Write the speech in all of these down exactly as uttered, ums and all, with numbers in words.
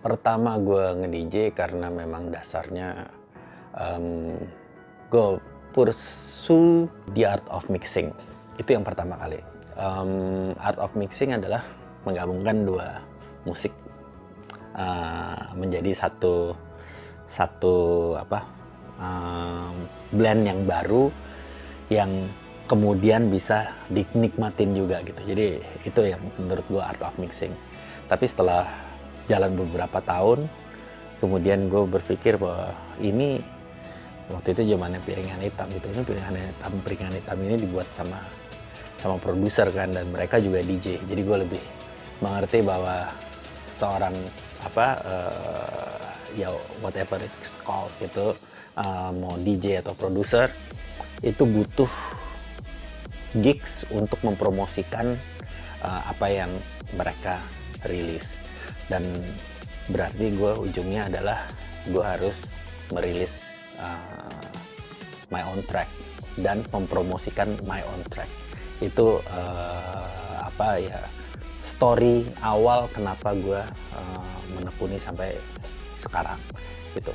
Pertama gue nge-D J karena memang dasarnya um, gue pursue the art of mixing. Itu yang pertama kali. Um, art of mixing adalah menggabungkan dua musik uh, menjadi satu satu apa um, blend yang baru yang kemudian bisa dinikmatin juga gitu. Jadi itu yang menurut gue art of mixing. Tapi setelah jalan beberapa tahun, kemudian gue berpikir bahwa ini waktu itu zamannya piringan hitam gitu. Ini piringan hitam, piringan hitam ini dibuat sama sama produser kan, dan mereka juga D J. Jadi gue lebih mengerti bahwa seorang apa uh, ya whatever it's called itu uh, mau D J atau produser itu butuh gigs untuk mempromosikan uh, apa yang mereka rilis. Dan berarti gue ujungnya adalah gue harus merilis uh, my own track dan mempromosikan my own track. Itu uh, apa ya story awal kenapa gue uh, menekuni sampai sekarang gitu.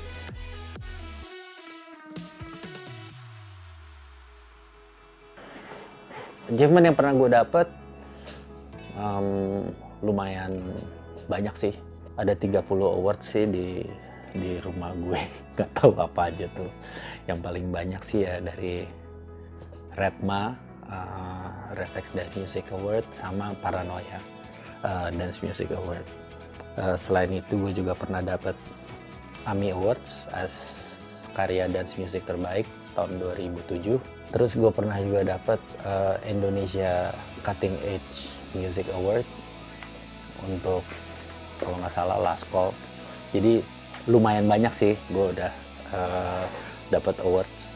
Achievement yang pernah gue dapet um, lumayan banyak sih. Ada tiga puluh awards sih di di rumah gue. Gak tahu apa aja tuh. Yang paling banyak sih ya dari Redma, uh, Reflex Dance Music Award, sama Paranoia uh, Dance Music Award. Uh, selain itu gue juga pernah dapat AMI Awards as karya dance music terbaik tahun dua ribu tujuh. Terus gue pernah juga dapat uh, Indonesia Cutting Edge Music Award untuk kalau nggak salah last call. Jadi lumayan banyak sih gue udah uh, dapat awards.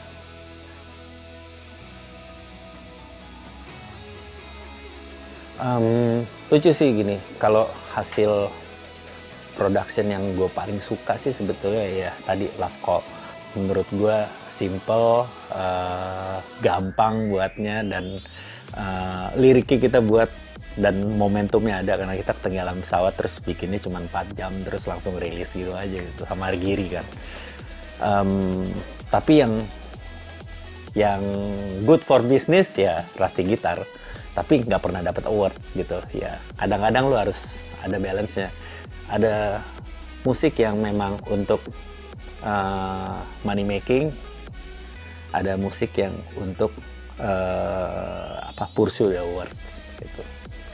Um, lucu sih gini, kalau hasil production yang gue paling suka sih sebetulnya ya tadi last call. Menurut gue simple, uh, gampang buatnya, dan uh, liriknya kita buat dan momentumnya ada karena kita ketinggalan pesawat terus bikinnya cuma empat jam terus langsung rilis gitu aja gitu sama Giri kan. Um, tapi yang yang good for business ya Rusty Gitar, tapi nggak pernah dapat awards gitu ya. Kadang-kadang lu harus ada balance-nya. Ada musik yang memang untuk uh, money making, ada musik yang untuk uh, apa pursue awards gitu.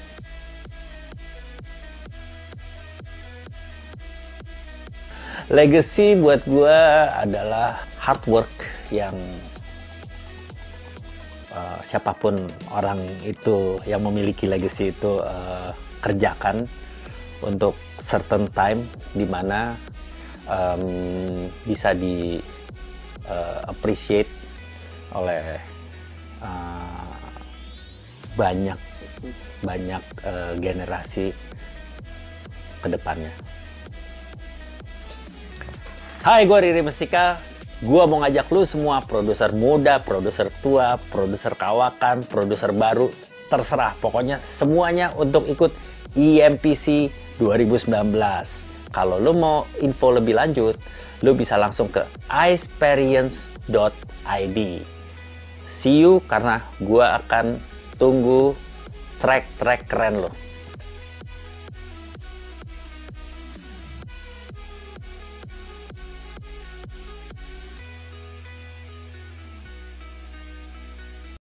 Legacy buat gue adalah hard work yang uh, siapapun orang itu yang memiliki legacy itu uh, kerjakan untuk certain time di mana um, bisa di uh, appreciate oleh uh, banyak banyak uh, generasi ke depannya. Hai, gue Riri Mestika. Gue mau ngajak lu semua, produser muda, produser tua, produser kawakan, produser baru, terserah. Pokoknya semuanya untuk ikut E M P C dua ribu sembilan belas. Kalau lu mau info lebih lanjut, lu bisa langsung ke iceperience dot i d. See you, karena gue akan tunggu track-track keren lo.